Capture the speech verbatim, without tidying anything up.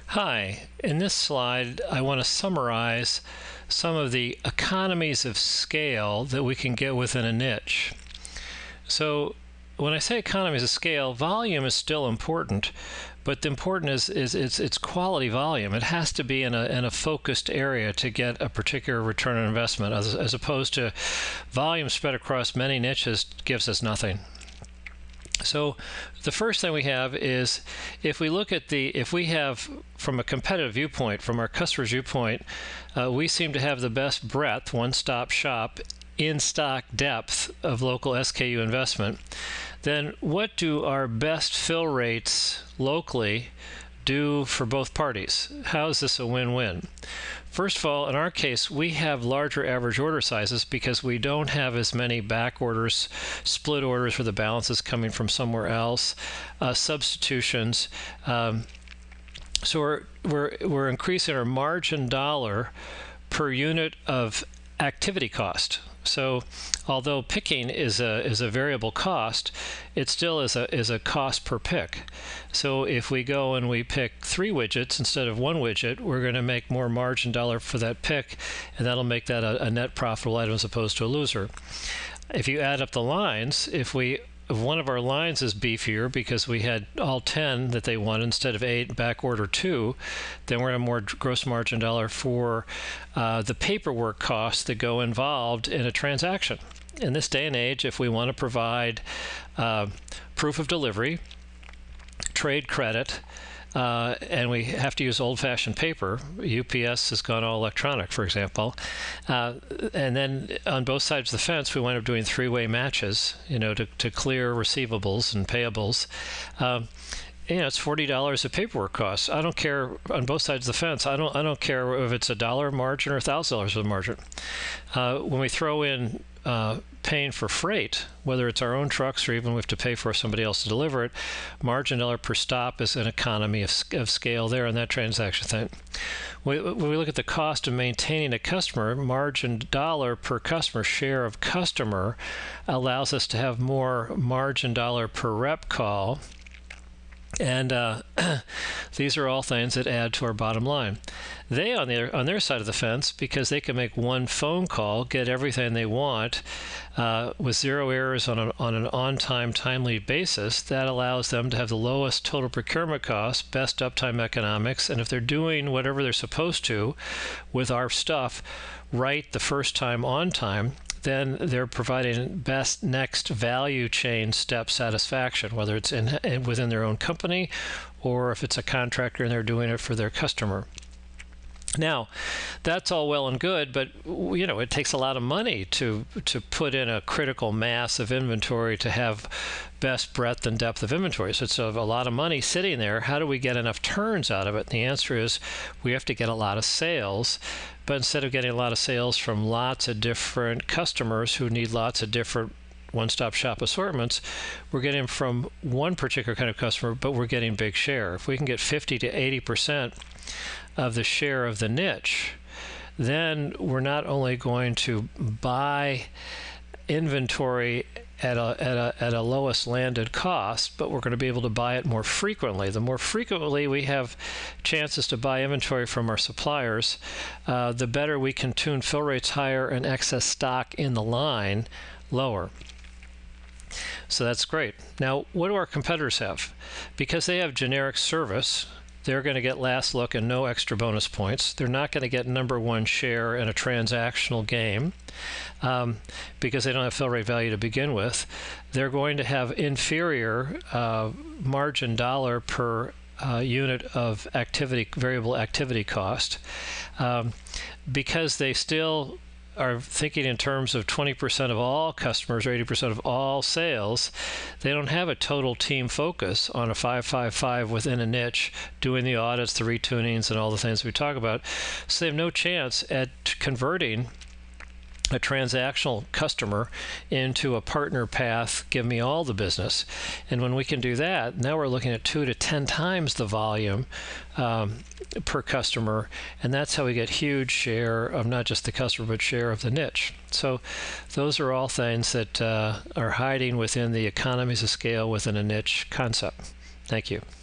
Hi, in this slide I want to summarize some of the economies of scale that we can get within a niche. So when I say economies of scale, volume is still important, but the important is, is it's, it's quality volume. It has to be in a, in a focused area to get a particular return on investment, as, as opposed to volume spread across many niches gives us nothing. So the first thing we have is, if we look at the, if we have, from a competitive viewpoint, from our customer's viewpoint, uh, we seem to have the best breadth, one-stop shop, in-stock depth of local S K U investment, then what do our best fill rates locally do for both parties? How is this a win-win? First of all, in our case, we have larger average order sizes because we don't have as many back orders, split orders where the balance is coming from somewhere else, uh, substitutions. Um, so we're, we're, we're increasing our margin dollar per unit of activity cost. So although picking is a is a variable cost, it still is a is a cost per pick. So if we go and we pick three widgets instead of one widget, we're going to make more margin dollar for that pick, and that'll make that a, a net profitable item as opposed to a loser. If you add up the lines, if we if one of our lines is beefier because we had all ten that they wanted instead of eight, back order two, then we're going to have more gross margin dollar for uh, the paperwork costs that go involved in a transaction. In this day and age, if we want to provide uh, proof of delivery, trade credit, Uh, and we have to use old-fashioned paper. U P S has gone all electronic, for example. Uh, and then on both sides of the fence, we wind up doing three-way matches, you know, to, to clear receivables and payables. Um, you know, it's forty dollars of paperwork costs. I don't care on both sides of the fence. I don't. I don't care if it's a dollar margin or a thousand dollars of margin. Uh, when we throw in uh, paying for freight, whether it's our own trucks or even we have to pay for somebody else to deliver it, margin dollar per stop is an economy of, of scale there on that transaction thing. When we look at the cost of maintaining a customer, margin dollar per customer, share of customer, allows us to have more margin dollar per rep call. And uh, these are all things that add to our bottom line. They, on their on their side of the fence, because they can make one phone call, get everything they want uh, with zero errors on, a, on an on-time, timely basis, that allows them to have the lowest total procurement costs, best uptime economics, and if they're doing whatever they're supposed to with our stuff right the first time on time, then they're providing best next value chain step satisfaction, whether it's in, in within their own company or if it's a contractor and they're doing it for their customer. Now, that's all well and good, but you know, it takes a lot of money to to put in a critical mass of inventory to have best breadth and depth of inventory. So it's a, a lot of money sitting there. How do we get enough turns out of it? And the answer is we have to get a lot of sales. But instead of getting a lot of sales from lots of different customers who need lots of different one-stop shop assortments, we're getting from one particular kind of customer, but we're getting big share. If we can get fifty to eighty percent of the share of the niche, then we're not only going to buy inventory at a, at a, at a lowest landed cost, but we're going to be able to buy it more frequently. The more frequently we have chances to buy inventory from our suppliers, uh, the better we can tune fill rates higher and excess stock in the line lower. So that's great. Now, what do our competitors have? Because they have generic service, they're going to get last look and no extra bonus points. They're not going to get number one share in a transactional game um, because they don't have fill rate value to begin with. They're going to have inferior uh, margin dollar per uh, unit of activity, variable activity cost, um, because they still are thinking in terms of twenty percent of all customers or eighty percent of all sales. They don't have a total team focus on a five five five within a niche, doing the audits, the retunings, and all the things we talk about. So they have no chance at converting a transactional customer into a partner path, give me all the business. And when we can do that, now we're looking at two to ten times the volume um, per customer, and that's how we get huge share of not just the customer, but share of the niche. So those are all things that uh, are hiding within the economies of scale within a niche concept. Thank you.